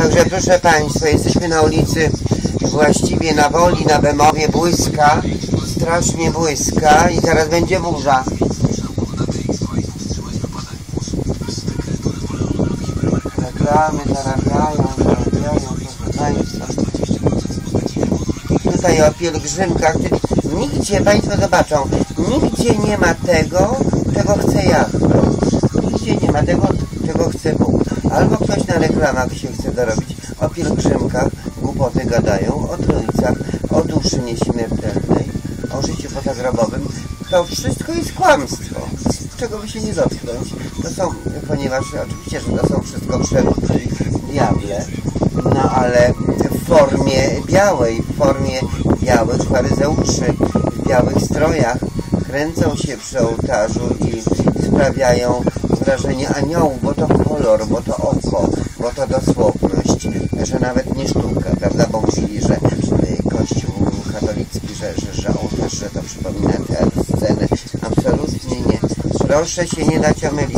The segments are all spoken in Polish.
Także proszę Państwa, jesteśmy na ulicy, właściwie na Woli, na Bemowie, błyska, strasznie błyska i zaraz będzie burza. Reklamy zarabiają, proszę Państwa. Tutaj o pielgrzymkach, nigdzie Państwo zobaczą, nigdzie nie ma tego, czego chce Jahwe. Nigdzie nie ma tego, czego chce Bóg. Albo ktoś na reklamach się chce dorobić. O pielgrzymkach głupoty gadają, o trójcach, o duszy nieśmiertelnej, o życiu pozagrobowym. To wszystko jest kłamstwo, czego by się nie dotknąć. To są, ponieważ oczywiście, że to są wszystko przeróbki, diable, no ale w formie białych faryzeuszy, w białych strojach kręcą się przy ołtarzu i sprawiają wrażenie aniołów, bo to kolor, bo to oko, bo to dosłowność, że nawet nie sztuka, prawda, bo mówili, że Kościół katolicki, że ołtarz, że to przypomina teatr, scenę. Absolutnie nie. Proszę się nie dać omylić.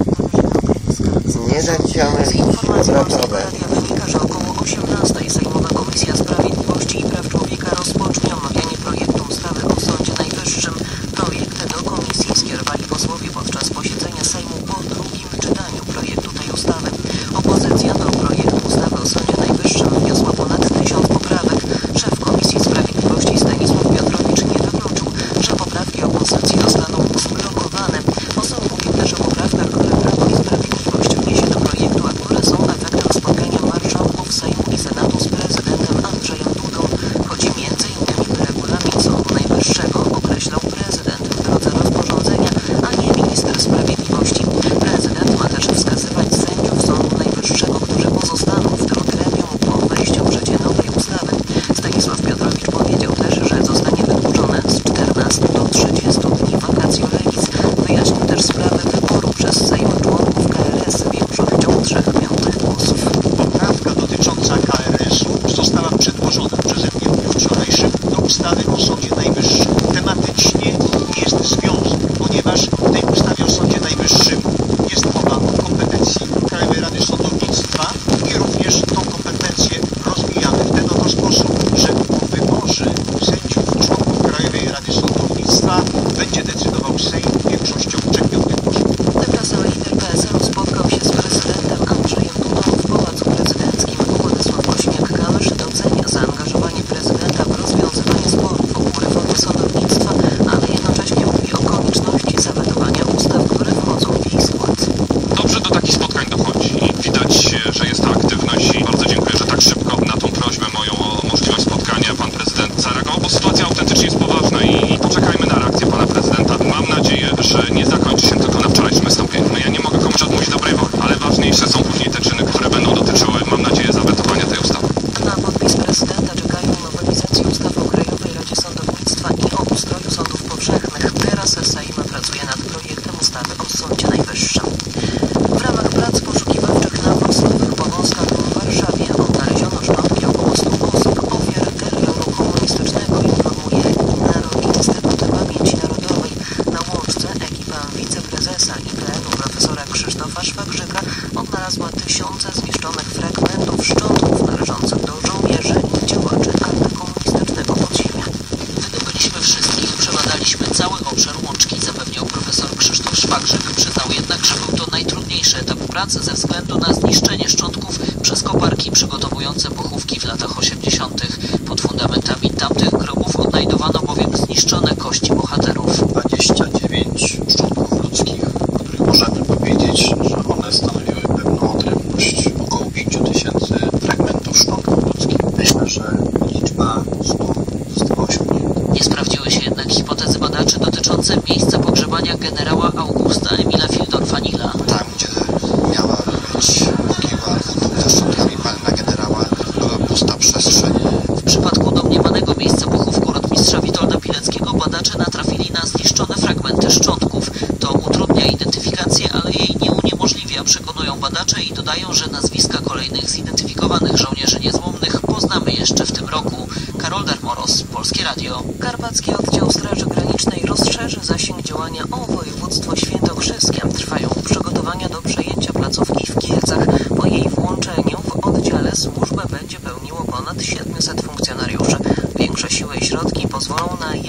Nie dać się omylić. Obrotowe. Wynika, że około 18:00 Sejmowa Komisja Sprawiedliwości i Praw Człowieka rozpocznie omawianie projektu ustawy o Sądzie Najwyższym. Projekt do komisji skierowali posłowie podczas posiedzenia Sejmu po drugim czytaniu projektu tej ustawy. Opozycja do projektu ustawy o Sądzie Najwyższym wniosła ponad 1000 poprawek. Szef Komisji Sprawiedliwości Stanisław Piotrowicz nie wykluczył, że poprawki opozycji zostaną zblokowane. Poseł mówił też o poprawkach, które Prawo i Sprawiedliwość wniesie do projektu, a które są efektem spotkania marszałków Sejmu i Senatu z prezydentem Andrzejem Dudą. Chodzi m.in. by regulamin Sądu Najwyższego określał prezydent w drodze rozporządzenia, a nie minister sprawiedliwości. Prezydent ma też wskazywać sędziów Sądu Najwyższego, którzy pozostaną w tym gremium po wejściu w życie nowej ustawy. Stanisław Piotrowicz powiedział też, że zostanie wydłużone z 14 do 30 dni vacatio legis. Wyjaśnił też sprawę wyboru przez Sejm członków KRS większością 3/5 głosów. Poprawka dotycząca KRS-u została przedłożona przeze mnie w dniu wczorajszym do ustawy o Sądzie Najwyższym. Tematycznie jest związek, ponieważ w tej ustawie o Sądzie Najwyższym jest mowa o kompetencji Krajowej Rady Sądownictwa i również tą kompetencję rozwijamy w ten oto sposób, że o wyborze sędziów członków Krajowej Rady Sądownictwa będzie decydował Sejm większością 3/5 głosów. Tymczasem lider PSL spotkał się z prezydentem Andrzejem Dudą w Pałacu Prezydenckim. Władysław Kosiniak-Kamysz docenia zaangażowanie prezydenta w rozwiązywanie sporów wokół reformy sądownictwa, ale jednocześnie mówi o konieczności zawetowania ustaw, które wchodzą w jej skład. Dobrze do takich spotkań dochodzi i widać, że jest ta aktywność i bardzo dziękuję, że tak szybko na tą prośbę moją o możliwość spotkania pan prezydent zareagował, bo sytuacja autentycznie jest poważna i poczekajmy na reakcję pana prezydenta. Mam nadzieję, że nie zakończy się tylko na wczorajszym wystąpieniu. No ja nie mogę komuś odmówić dobrej woli, ale ważniejsze są później te czyny, które będą dotyczyły, mam nadzieję, zawetowania tej ustawy. Na podpis prezydenta czekają nowelizacje ustawy o Krajowej Radzie Sądownictwa i o ustroju sądów powszechnych. Teraz Sejm pracuje nad projektem ustawy o Sądzie Najwyższym. W ramach prac poszukiwawczych na wrocławiowych powązkach w Warszawie odnaleziono szczątki około 100 osób ofiar terroru komunistycznego, informuje Instytut Pamięci Narodowej. Na Łączce ekipa wiceprezesa IPN-u profesora Krzysztofa Szwagrzyka odnalazła tysiące zniszczonych fragmentów szczątków należących do żołnierzy i działaczy antykomunistycznego podziemia. Wydobyliśmy wszystkich, przebadaliśmy cały obszar Łączki, zapewniał profesor Krzysztof Szwagrzyk. Przyznał jednak, że był to najtrudniejszy etap pracy ze względu na zniszczenie szczątków przez koparki przygotowujące pochówki w latach 80. Pod fundamentami tamtych grobów odnajdowano bowiem zniszczone kości bohaterów. 29 szczątków ludzkich, o których możemy powiedzieć, że one stanowiły pewną odrębność. Około 5000 fragmentów szczątków ludzkich. Myślę, że liczba 100 została osiągnięta. Nie sprawdziły się jednak hipotezy badaczy dotyczące miejsca pogrzebania generała Augusta Emila Fildorfa-Nila. Tam, gdzie miała być mogiła ze szczątkami palna generała, była pusta przestrzeń. W przypadku domniemanego miejsca pochówku rotmistrza Witolda Pileckiego badacze natrafili na zniszczone fragmenty szczątków. To utrudnia identyfikację, ale jej nie uniemożliwia, przekonują badacze i dodają, że nazwiska kolejnych zidentyfikowanych żołnierzy niezłomnych poznamy jeszcze w tym roku. Karol Darmoros, Polskie Radio. Karpacki Oddział Straży Granicznej rozszerzy zasięg działania o województwo świętokrzyskie. Trwają przygotowania do przejęcia placówki w Kielcach. Po jej włączeniu w oddziale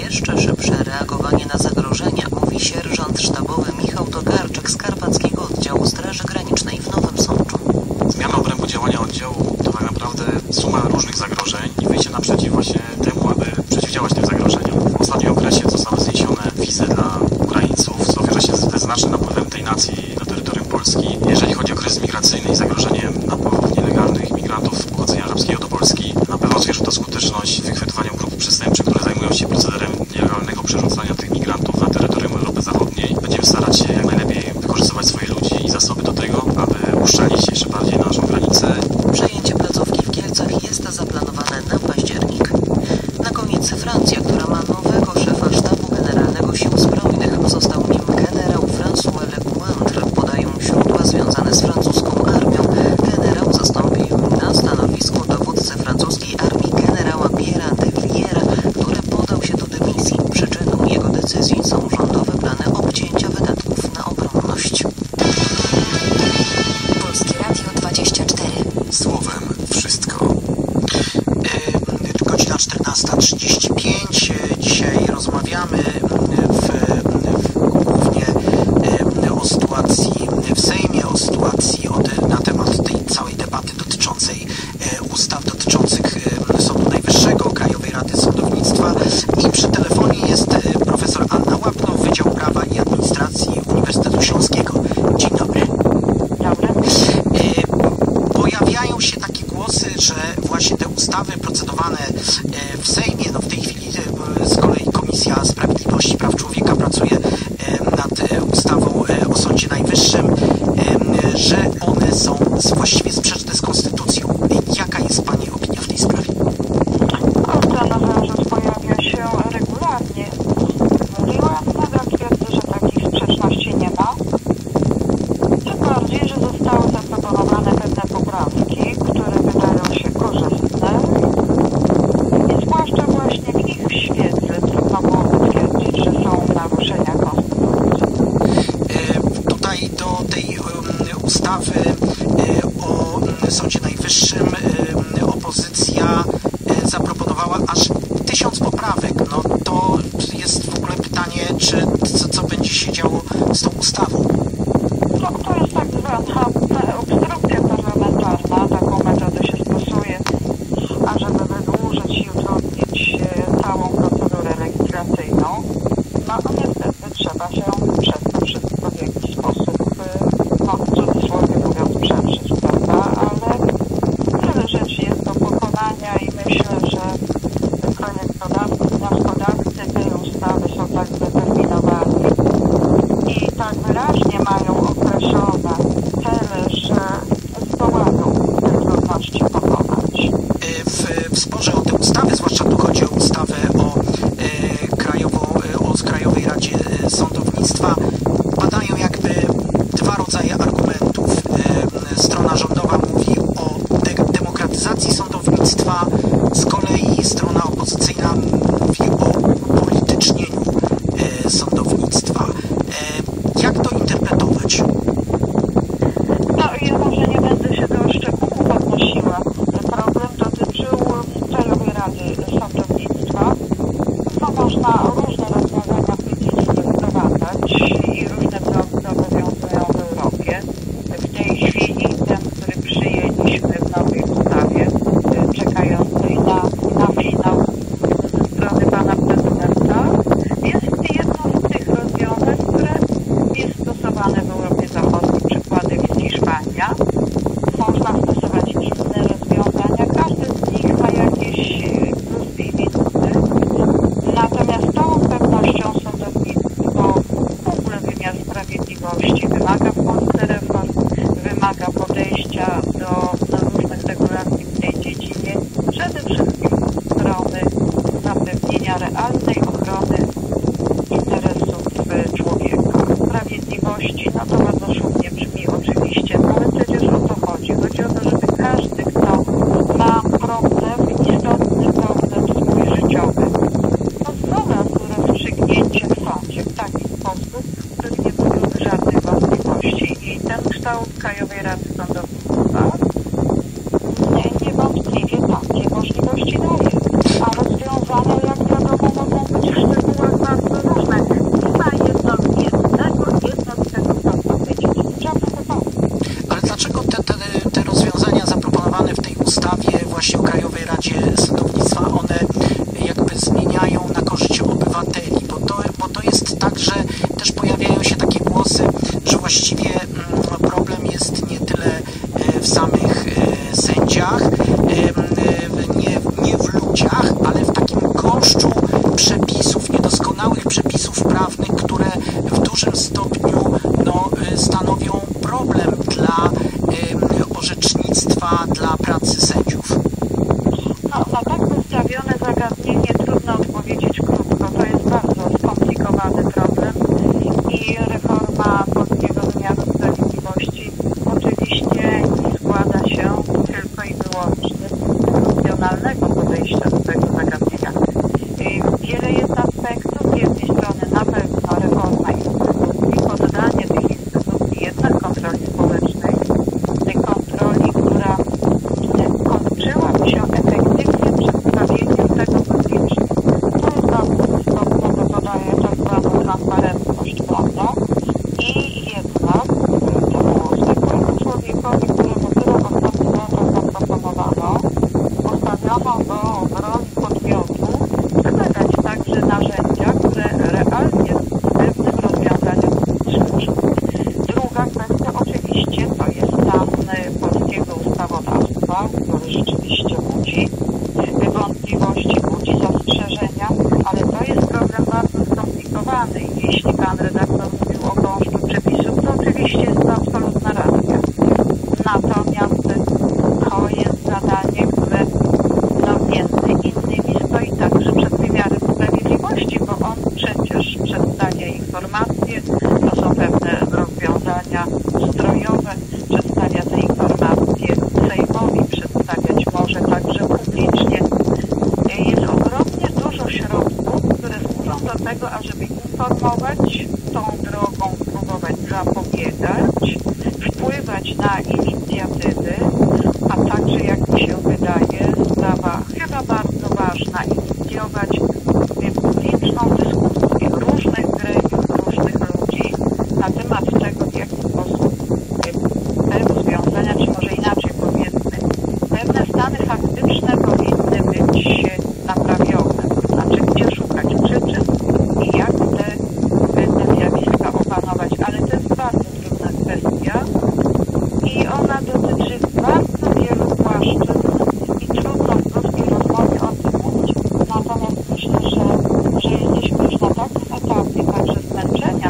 jeszcze szybsze reagowanie na zagrożenia, mówi sierżant sztabowy Michał Tokarczyk z Karpackiego Oddziału Straży Granicznej w Nowym Sączu. Zmiana obrębu działania oddziału to tak naprawdę suma różnych zagrożeń i wyjście naprzeciw właśnie temu, aby przeciwdziałać tym zagrożeniom. W ostatnim okresie zostały zniesione wizy dla Ukraińców, co wiąże się ze znacznym napływem tej nacji na terytorium Polski. Jeżeli chodzi o kryzys migracyjny i zagrożenie napływów nielegalnych migrantów pochodzenia arabskiego do Polski, na pewno zwierzy to skuteczność w wychwytywaniu grup przestępczych, które zajmują się procederem nielegalnego przerzucania tych migrantów na terytorium Europy Zachodniej. Będziemy starać się jak najlepiej wykorzystywać swoje ludzi i zasoby do tego, aby uszczelnić jeszcze bardziej naszą granicę. Przejęcie placówki w Kielcach jest zaplanowane na październik. Na koniec Francja, która ma nowego szefa sztabu generalnego sił zbrojnych. Został nim generał François Lecointre, podają źródła związane z francuską armią. Generał zastąpił na stanowisku dowódcę francuskiej armii generała Pierre'a de Villiers, który podał się do dymisji. Przyczyną jego decyzji są rządowe plany obcięcia wydatków na obronność. Polskie Radio 24. Słowem wszystko. Godzina 14:35. Dzisiaj rozmawiamy głównie o sytuacji w Sejmie, o sytuacji na temat tej całej debaty dotyczącej ustaw dotyczących Sądu Najwyższego, Krajowej Rady Sądownictwa i przy telefonie jest profesor Anna Łapno, Wydział Prawa i Administracji Uniwersytetu Śląskiego. Dzień dobry. Dobry. Pojawiają się takie głosy, że właśnie te ustawy procedowane w Sejmie, no w tej chwili z kolei Komisja Sprawiedliwości i Praw Człowieka pracuje nad ustawą o Sądzie Najwyższym, że one są właściwie sprzeczne z Konstytucją. Jaka jest Pani opinia w tej sprawie? Ten zarzut pojawia się regularnie. Ja nadal twierdzę, że takich sprzeczności nie ma. Tym bardziej, że zostały zaproponowane pewne poprawki, które wydają się korzystne. I zwłaszcza właśnie w ich świetle trudno byłoby twierdzić, że są naruszenia konstytucji. Tutaj do tej ustawy o Sądzie Najwyższym opozycja zaproponowała aż 1000 poprawek. No to jest w ogóle pytanie, co będzie się działo z tą ustawą. No, to jest tak zwana obstrukcja parlamentarna. Taką metodę się stosuje, ażeby wydłużyć i utrudnić całą procedurę legislacyjną. No a niestety trzeba się przez to wszystko w jakiś sposób, no w cudzysłowie mówiąc, przeprzeć, prawda? Ale wiele rzeczy jest do pokonania. ludziach, nie w ludziach, ale w takim gąszczu przepisów, niedoskonałych przepisów prawnych, które w dużym stopniu stanowią problem dla orzecznictwa, dla pracy sędziów. Na tak postawione zagadnienie trudno odpowiedzieć krótko. To jest bardzo skomplikowany problem i reforma polskiego wymiaru sprawiedliwości oczywiście nie składa się tylko i wyłącznie z funkcjonalnego podejścia do tego zagadnienia. Wiele jest aspektów. Z jednej strony na pewno reforma instytucji, poddanie tych instytucji jednak kontroli społecznej, tej kontroli, która kończyłaby się efektywnym przedstawieniem tego publicznie. To jest bardzo istotne, bo to daje tak zwaną transparentność, prawda? I jednak temu zwykłemu człowiekowi, któremu tyle ostatnio zaproponowano, postawiono go w roli podmiotu, chce dać także narzędzia, które realnie pewnym rozwiązaniom służą. Druga kwestia oczywiście to jest stan polskiego ustawodawstwa, który rzeczywiście budzi wątpliwości, budzi zastrzeżenia, ale to jest problem bardzo skomplikowany i jeśli pan redaktor mówił o gąszczu przepisów, to oczywiście jest to absolutna racja. Natomiast to jest zadanie, które między innymi stoi także przed wymiarem sprawiedliwości, bo on przecież przedstawia informacje, to są pewne rozwiązania ustrojowe, przedstawia te informacje Sejmowi, przedstawiać może także publicznie. Jest ogromnie dużo środków, które służą do tego, ażeby informować, tą drogą próbować zapobiegać, wpływać na inicjatywy, a także, jak mi się wydaje, sprawa chyba bardzo ważna, inicjować publiczną dyskusję różnych gremiów, różnych ludzi na temat tego, w jaki sposób te rozwiązania, czy może inaczej powiedzmy, pewne stany faktyczne powinny być naprawione, to znaczy gdzie szukać przyczyn i jak te zjawiska opanować, ale to jest bardzo trudna kwestia i ona dotyczy bardzo wielu płaszczyzn i trudno w krótkiej rozmowie o tym mówić, natomiast myślę, że jesteśmy już na takim etapie także zmęczenia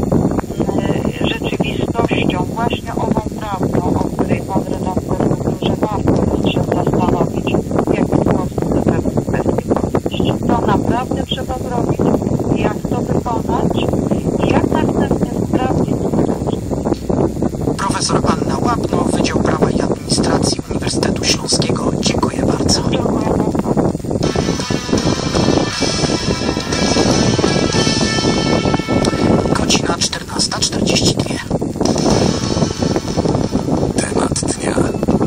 rzeczywistością, właśnie ową prawdą, o której pan redaktor mówił, że warto jest się zastanowić, w jaki sposób do pewnych kwestii podejść. To naprawdę trzeba zrobić, jak to wykonać i jak następnie sprawdzić skuteczność. Profesor Anna Łapno, Wydział Prawa i Administracji Uniwersytetu Śląskiego. Dziękuję bardzo. Dziękuję bardzo. Godzina 14:42. Temat dnia.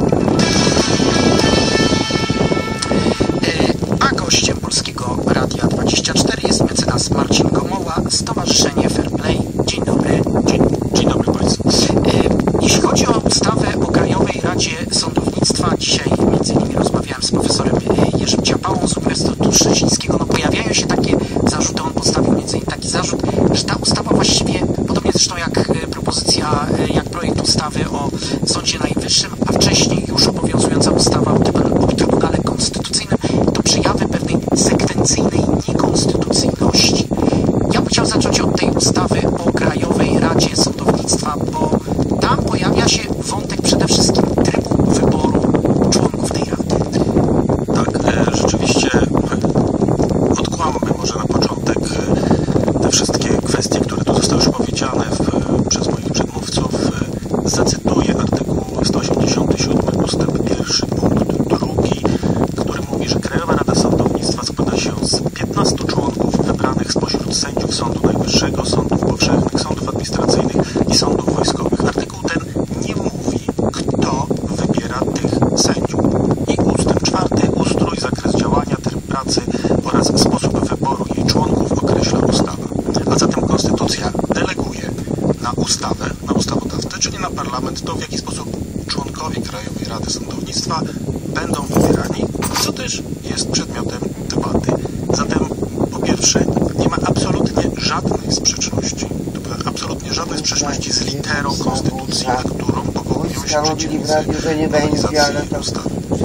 A gościem Polskiego Radia 24 jest mecenas Marcin Gomoła, Stowarzyszenie Fair Play. Dzień dobry. Dzień dobry Państwu. Jeśli chodzi o ustawę o Krajowej Radzie Sądownictwa, dzisiaj między innymi rozmawiałem z profesorem Jerzym Ciapałą z Uniwersytetu Szczecińskiego. Pojawiają się takie zarzuty, on postawił między innymi taki zarzut, że ta ustawa właściwie, podobnie zresztą jak propozycja, jak projekt ustawy o Sądzie Najwyższym, a wcześniej już obowiązująca ustawa o Trybunale Konstytucyjnym, to przejawy pewnej sekwencyjnej niekonstytucyjności. Ja bym chciał zacząć od tej ustawy o Krajowej Radzie Sądownictwa, bo tam pojawia się wątek przede wszystkim trybu wyboru członków tej rady. Tak, rzeczywiście odkłammy może na początek te wszystkie kwestie, które tu zostały już powiedziane przez moich przedmówców. Zacytuję artykuł 187 ustęp 1 punkt 2, który mówi, że Krajowa Rada Sądownictwa składa się z 15 członków wybranych spośród sędziów Sądu Najwyższego, sądów powszechnych, sądów administracyjnych i sądów wojskowych. Artykuł ten nie mówi, kto wybiera tych sędziów. I ustęp 4. Ustrój, zakres działania, tryb pracy oraz sposób wyboru jej członków określa ustawa. A zatem Konstytucja deleguje na ustawę, na ustawodawcę, czyli na parlament, to w jaki sposób członkowie Krajowej Rady Sądownictwa będą wybierani, co też jest przedmiotem debaty. Zatem po pierwsze nie ma absolutnie żadnej sprzeczności, absolutnie żadnej sprzeczności z literą Konstytucji, na którą powołują się przeciwnicy nowelizacji ustawy.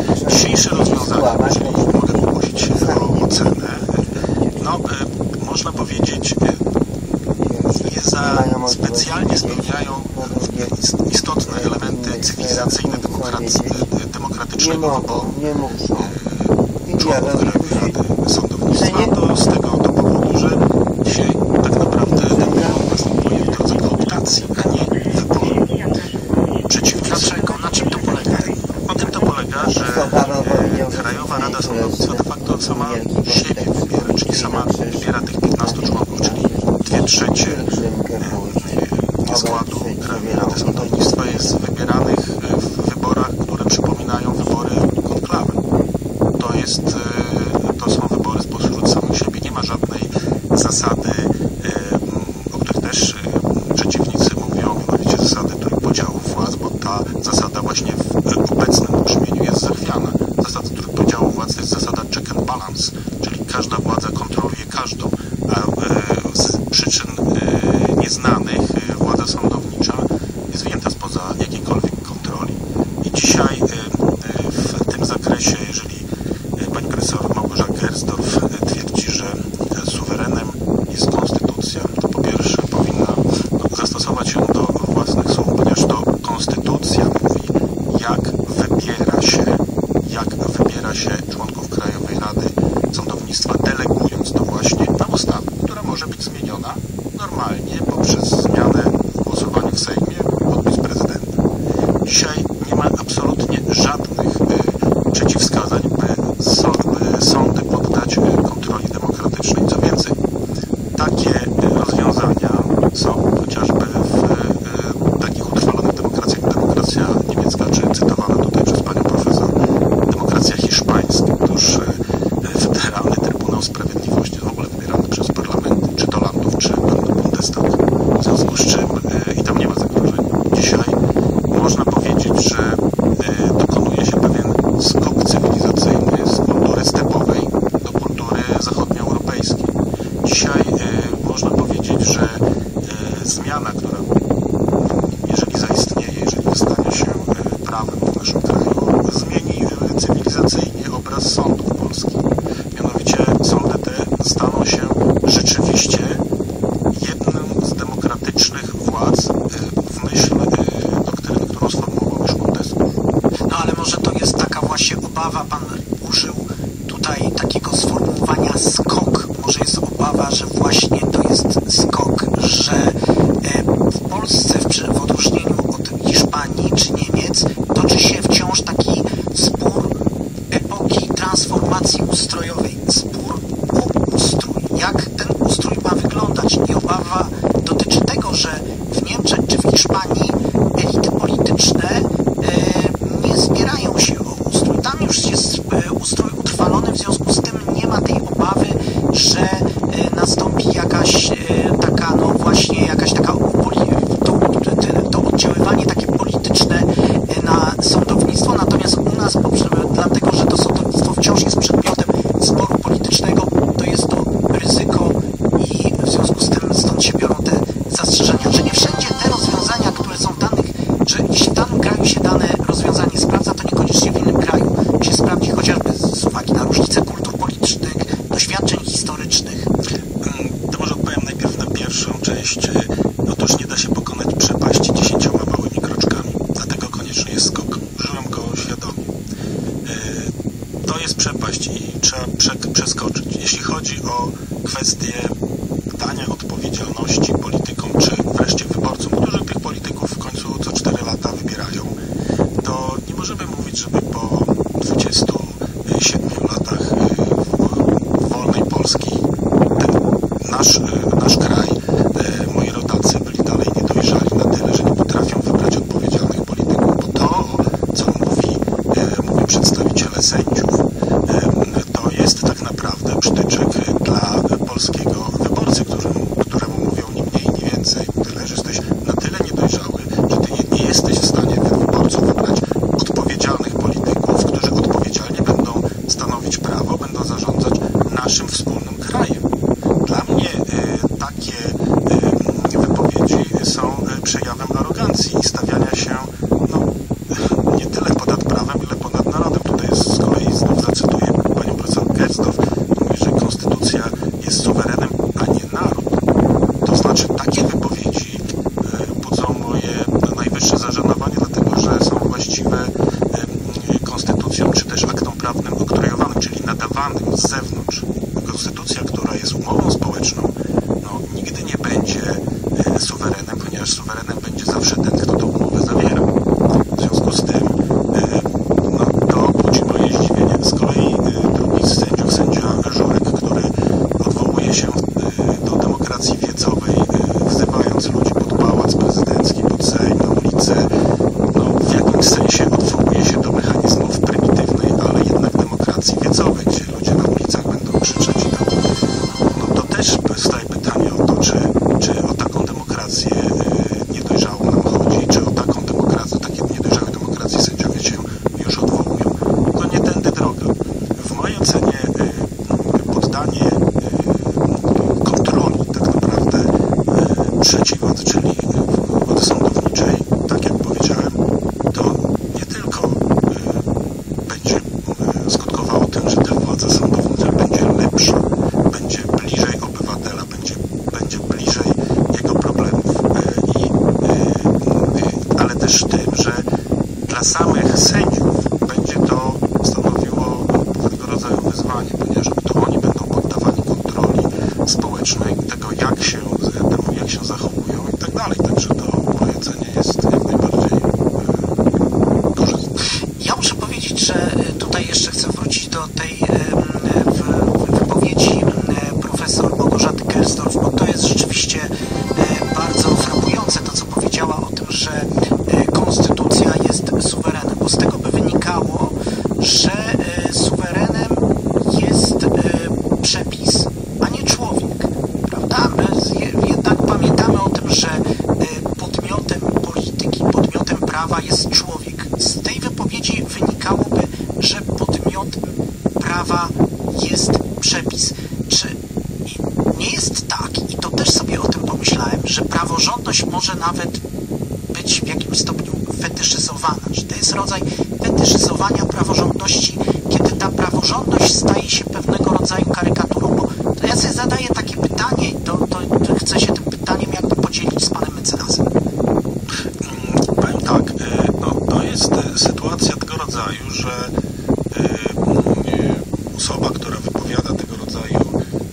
Dzisiejsze rozwiązania, jeżeli mogę pokusić się o ocenę, no, można powiedzieć, nie za specjalnie spełniają istotne elementy cywilizacyjne demokratycznego wyboru członków Krajowej Rady Sądownictwa. To z tego powodu, że dzisiaj tak naprawdę ten wybór następuje w drodze kooptacji, a nie wyboru przeciwników. Na czym to polega? Na tym to polega, że Krajowa Rada Sądownictwa de facto sama siebie wybiera, czyli sama wybiera tych 15 członków, czyli 2/3 składu Krajowej Rady Sądownictwa jest wybieranych w wyborach, które przypominają wybory konklawy. To są wybory spośród samych siebie. Nie ma żadnej zasady, o których też przeciwnicy mówią, mianowicie zasady trójpodziału władz, bo ta zasada właśnie w obecnym brzmieniu jest zachwiana. Zasada trójpodziału władz to jest zasada check and balance, czyli każda władza kontroluje każdą, a z przyczyn nieznanych władza sądownicza jest wyjęta spoza jakiejkolwiek kontroli. I dzisiaj w tym zakresie, jeżeli pani profesor Małgorzata Gersdorf twierdzi, że suwerenem jest konstytucja, to po pierwsze powinna zastosować się do własnych słów, ponieważ to konstytucja mówi, jak wybiera się członków Krajowej Rady Sądownictwa, delegując to właśnie na ustawę, która może być zmieniona normalnie poprzez zmianę w głosowaniu w Sejmie, podpis prezydenta. Dzisiaj nie ma absolutnie żadnych przeciwwskazań, by sądy poddać kontroli demokratycznej. Co więcej, takie rozwiązania są chociażby w takich utrwalonych demokracjach jak demokracja niemiecka, czy cytowana tutaj przez panią profesor demokracja hiszpańska. Otóż Federalny Trybunał Sprawiedliwości jest w ogóle wybierany przez parlamenty, czy to landów, czy Bundestag. W związku z czym i tam nie ma zagrożeń. Dzisiaj można powiedzieć, że dokonuje się pewien skok cywilizacyjny z kultury stepowej do kultury zachodnioeuropejskiej. Dzisiaj można powiedzieć, że zmiana, która jeżeli zaistnieje, jeżeli stanie się prawem w naszym kraju, zmieni cywilizacyjnie obraz sądów polskich. Mianowicie sądy te staną się rzeczywiście jednym z demokratycznych władz w myśl doktryny, którą sformułował już Montesquieu. No ale może to jest taka właśnie obawa, pan użył tutaj takiego sformułowania skok. Może jest obawa, że właśnie to jest skok, że w Polsce w odróżnieniu od Hiszpanii czy Niemiec toczy się wciąż taki spór epoki transformacji ustrojowej. Spór o ustrój. Jak ten ustrój ma wyglądać? I obawa dotyczy tego, że w Niemczech czy w Hiszpanii elity polityczne nie zbierają się o ustrój. Tam już jest ustrój utrwalony, w związku z tym nie ma tej obawy, że nastąpi jakaś taka, no właśnie jakaś taka to oddziaływanie takie polityczne na sądownictwo. Natomiast u nas, dlatego że to sądownictwo wciąż jest przedmiotem sporu politycznego, to jest to ryzyko i w związku z tym stąd się biorą te zastrzeżenia, że nie wszędzie te rozwiązania, które są danych, że jeśli w danym kraju się dane rozwiązanie sprawdza, to niekoniecznie w innym kraju się sprawdzi, chociażby z uwagi na różnice kultur politycznych, doświadczeń historycznych. To może odpowiem najpierw na pierwszą część. Otóż nie da się pokonać przepaści 10 małymi kroczkami. Dlatego konieczny jest skok. Użyłem go świadomie. To jest przepaść i trzeba przeskoczyć. Jeśli chodzi o kwestię dania odpowiedzialności politykom, czy wreszcie wyborcom, którzy tych polityków w końcu co 4 lata wybierają, to nie możemy mówić, żeby po 27 latach wolnej Polski nasz kraj, moi rodacy byli dalej niedojrzali na tyle, że nie potrafią wybrać odpowiedzialnych polityków, bo to, co mówią przedstawiciele sędziów, to jest tak naprawdę przytyczek dla polskiego wyborcy, któremu mówią ni mniej, ni więcej. Tyle, że jesteś na tyle niedojrzały, że ty nie jesteś w stanie tych wyborców wybrać odpowiedzialnych polityków, którzy odpowiedzialnie będą stanowić prawo, będą zarządzać naszym wspólnym krajem. Dla mnie takie wypowiedzi są przejawem arogancji i stawiania się nie tyle ponad prawem, ile ponad narodem. Tutaj jest konstytucją, czy też aktom prawnym oktrojowanym, czyli nadawanym z zewnątrz. Konstytucja, która jest umową społeczną, no, nigdy nie będzie suwerenem, ponieważ suwerenem będzie zawsze ten, kto tą umowę zawiera. W związku z tym no, to budzi moje zdziwienie. Z kolei drugi z sędziów, sędzia Żurek, który odwołuje się do demokracji wiedzowej, wzywając ludzi pod pałac prezydencki, pod Sejm, na ulicę, no, w jakimś sensie odwołuje się do mechanizmów prymitywnej, ale jednak demokracji wiedzowej, gdzie ludzie na ulicach będą krzyczeć i tam. No to też staje pytanie o to, czy o taką demokrację niedojrzałą nam chodzi, czy o taką demokrację, takie niedojrzałe demokracje sędziowie się już odwołują. To nie tędy droga. W mojej ocenie poddanie kontroli tak naprawdę trzeciej władzy, czyli władzy sądowniczej, tak jak powiedziałem, to nie tylko będzie skutkowało tym, że ta władza sądownicza będzie lepsza, będzie bliżej obywatela, będzie bliżej jego problemów, ale też tym, że dla samych sędziów będzie to stanowiło pewnego rodzaju wyzwanie, ponieważ to oni będą poddawani kontroli społecznej, tego jak się zachowują i tak dalej. Także to moje ocenie jest jak najbardziej korzystne. Ja muszę powiedzieć, że tutaj jeszcze chcę wrócić do tej wypowiedzi profesor Małgorzaty Gersdorf, bo to jest rzeczywiście bardzo frapujące to, co powiedziała o tym, że konstytucja jest suwerenem, bo z tego by wynikało, że suwerenem jest przepis, a nie człowiek, prawda? My jednak pamiętamy o tym, że podmiotem polityki, podmiotem prawa jest człowiek. Z tej wypowiedzi wynikałoby, że podmiotem prawa jest przepis. Czy nie jest tak, i to też sobie o tym pomyślałem, że praworządność może nawet być w jakimś stopniu fetyszyzowana, że to jest rodzaj fetyszyzowania praworządności, kiedy ta praworządność staje się pewnego rodzaju karykaturą, bo to ja sobie zadaję takie pytanie i to chcę się tym pytaniem jakby podzielić z panem mecenasem. Powiem tak, no, to jest sytuacja tego rodzaju, że osoba, która wypowiada tego rodzaju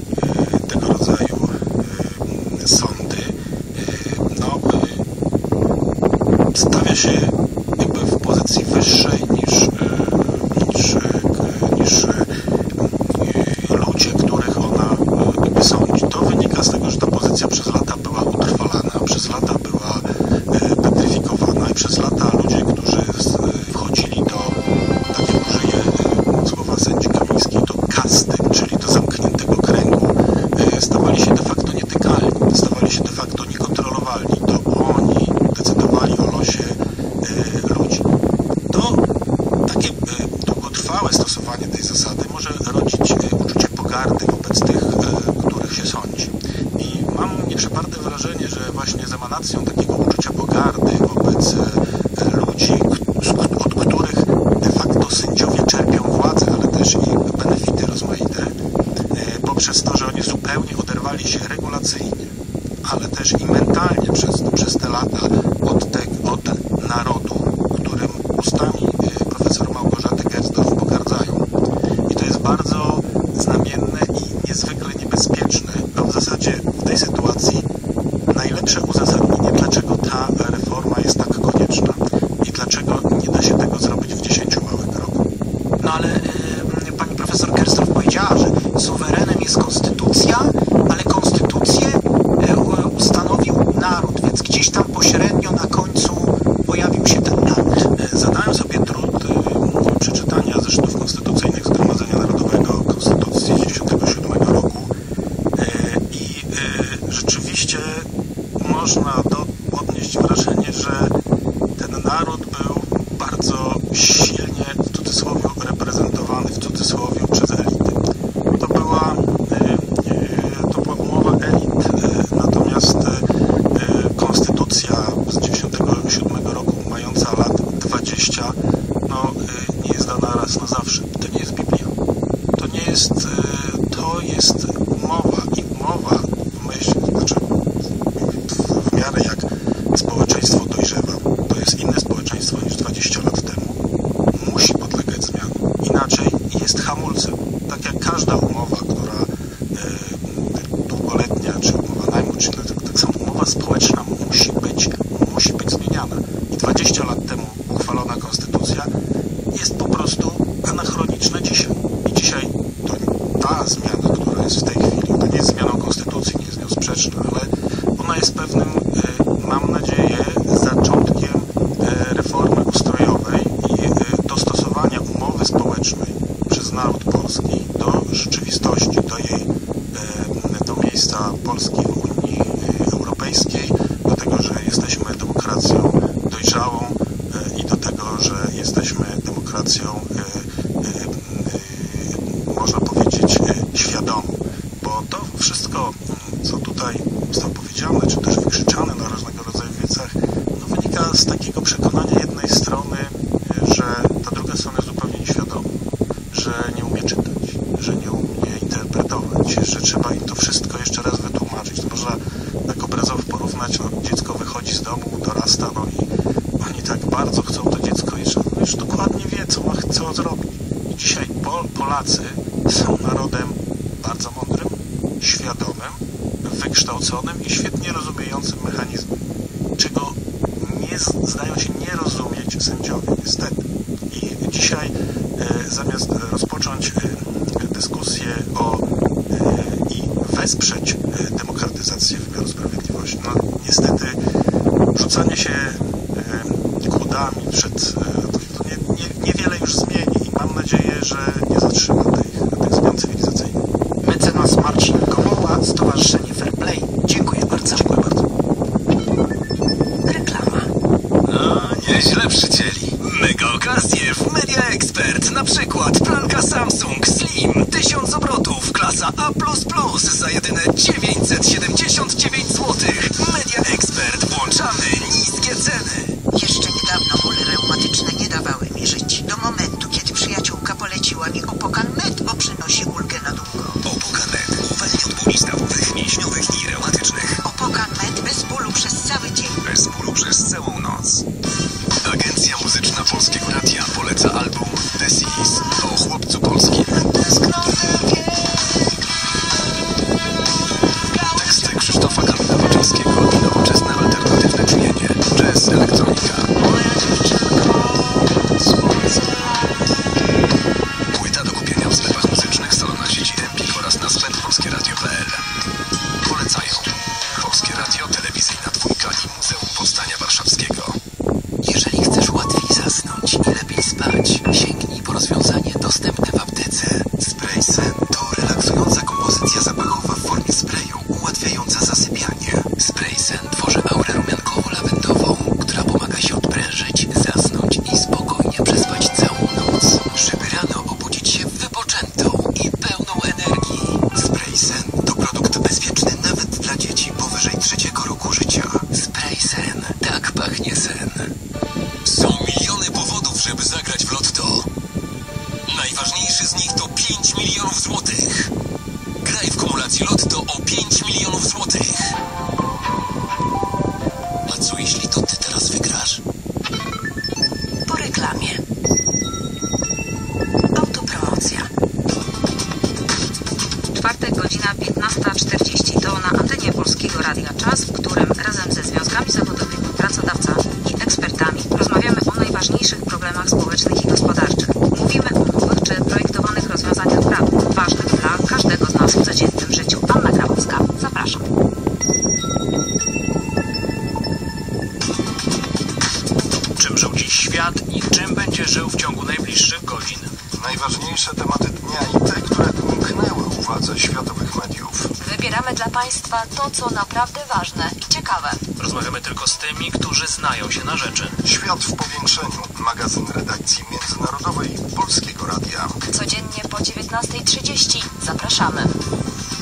sądy, no, stawia się jakby w pozycji wyższej niż ludzie, których ona jakby sądzi. To wynika z tego, że ta pozycja przez lata była utrwalana, przez lata była petryfikowana i przez lata ludzie, którzy wchodzili do, tak jak użyję słowa sędzi Kamińskiej, do kasty, czyli do zamkniętego kręgu, stawali się de facto nietykalni, stawali się de facto niekontrolowalni. To oni decydowali o losie ludzi. To takie długotrwałe stosowanie tej zasady może rodzić uczucie pogardy wobec tych, których się sądzi. I mam nieprzeparte wrażenie, że właśnie z emanacją takiego uczucia pogardy wobec ludzi, od których de facto sędziowie czerpią władzę, ale też i benefity rozmaite, poprzez to, że oni zupełnie oderwali się regulacyjnie, ale też i mentalnie przez te lata od narodu, którym ustami profesor Małgorzaty Gersdorf pogardzają. I to jest bardzo znamienne i niezwykle niebezpieczne, a w zasadzie w tej sytuacji najlepsze uzasadnienie, dlaczego ta reforma jest tak konieczna i dlaczego nie da się tego zrobić w 10 małych krokach. No ale pani profesor Gersdorf powiedziała, że suwerenem jest konstytucja, ale konstytucję ustanowił naród, więc gdzieś tam pośrednio na końcu pojawił się ten naród. Zadałem sobie trud przeczytania zeszytów konstytucyjnych Zgromadzenia Narodowego Konstytucji z 1997 roku i rzeczywiście można odnieść wrażenie, że ten naród był bardzo silnie, w cudzysłowie, reprezentowany, w cudzysłowie, przez elity. To była umowa elit, natomiast konstytucja z 1997 roku, mająca lat 20, no, nie jest dana raz na zawsze. To nie jest Biblia. To jest umowa i umowa w myśl, znaczy w miarę jak społeczeństwo dojrzewa, to jest inne społeczeństwo niż 20 lat temu, musi podlegać zmianom. rzeczywistości, do miejsca Polski w Unii Europejskiej, do tego, że jesteśmy demokracją dojrzałą i do tego, że jesteśmy demokracją, można powiedzieć, świadomą. Bo to wszystko, co tutaj zostało powiedziane, czy też wykrzyczane na różnego rodzaju wiecach, no wynika z takiego przekonania jednej strony, że ta druga strona jest zupełnie nieświadoma, że nie umie czytać, że nie umie interpretować, że trzeba im to wszystko jeszcze raz wytłumaczyć. To można tak obrazowo porównać, no, dziecko wychodzi z domu, dorasta, no i oni tak bardzo chcą to dziecko i już dokładnie wie, co zrobić. I dzisiaj Polacy są narodem bardzo mądrym, świadomym, wykształconym i świetnie rozumiejącym mechanizmy, czego zdają się nie rozumieć sędziowie, niestety. I dzisiaj zamiast rozpocząć dyskusję i wesprzeć demokratyzację wymiaru sprawiedliwości, no niestety rzucanie się kłodami przed to niewiele już zmieni i mam nadzieję, że nie zatrzyma tych zmian cywilizacyjnych. Mecenas Marcin Gomoła, Stowarzyszenie Fair Play. Dziękuję bardzo. Dziękuję bardzo. Reklama. No, nieźle przycięli. Mega okazje w Media Expert. Na przykład pralka Samsung Slim 1000 obrotów, klasa A++ za jedyne 979 zł. Media Expert. Włączamy niskie ceny. Jeszcze niedawno bóle reumatyczne nie dawały mi żyć. Do momentu, kiedy przyjaciółka poleciła mi Opokan Med, bo przynosi ulgę na długo. Opokan Med. Uwalnia od bóli stawowych, mięśniowych i reumatycznych. Opokan Med bez bólu przez cały dzień. Bez bólu przez całą noc. Agencja Muzyczna Polskiego Radia poleca album The Seas o chłopcu polskim. Teksty Krzysztofa Kamila Baczyńskiego i nowoczesne alternatywne brzmienie. Jazz, elektronika. Płyta do kupienia w sklepach muzycznych, salonach sieci Empik oraz na sklep polskieradio.pl. Polecają Polskie Radio, telewizyjna dwójka i Muzeum Powstania Warszawskiego. Jeżeli chcesz łatwiej zasnąć i lepiej spać, sięgnij po rozwiązanie dostępne w aptece. Spray Sen to relaksująca kompozycja zapachowa w formie sprayu, ułatwiająca zasypianie. Spray Sen tworzy aurę rumiankowo-lawendową, która pomaga się odprężyć, zasnąć i spokojnie przespać całą noc, żeby rano obudzić się wypoczętą i pełną energii. Spray Sen to produkt bezpieczny nawet dla dzieci powyżej 3 roku życia. Spray Sen. Tak pachnie sen. Są miliony powodów, żeby zagrać w lotto. Najważniejszy z nich to 5 milionów złotych. Graj w kumulacji lotto o 5 milionów złotych. A co jeśli to ty teraz wygrasz? Po reklamie. Autopromocja. Czwartek, godzina 15:40. To na antenie Polskiego Radia czas, w którym razem ze związkami zawodowymi, pracodawcami i ekspertami rozmawiamy o najważniejszych problemach społecznych i gospodarczych. Mówimy o nowych czy projektowanych rozwiązaniach prawnych, ważnych dla każdego z nas w codziennym życiu. Anna Grabowska. Zapraszam. Czym żył dziś świat i czym będzie żył w ciągu najbliższych godzin? Najważniejsze tematy dnia i te, które umknęły uwadze światowych mediów. Wybieramy dla Państwa to, co naprawdę ważne i ciekawe. Rozmawiamy tylko z tymi, którzy znają się na rzeczy. Świat w powiększeniu. Magazyn redakcji międzynarodowej Polskiego Radia. Codziennie po 19:30. Zapraszamy.